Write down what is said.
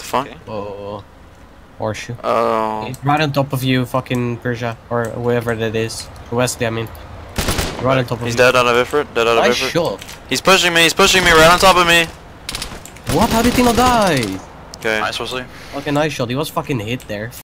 fuck? Okay. Oh, horseshoe. Oh. He's right on top of you, fucking Persia, or whoever that is. Wesley, I mean. Right on top of He's you. dead out of Ifrit. Dead out of Nice Ifrit. shot. He's pushing me. He's pushing me right on top of me. What? How did he not die? Okay. Nice, Wesley. Okay, nice shot. He was fucking hit there.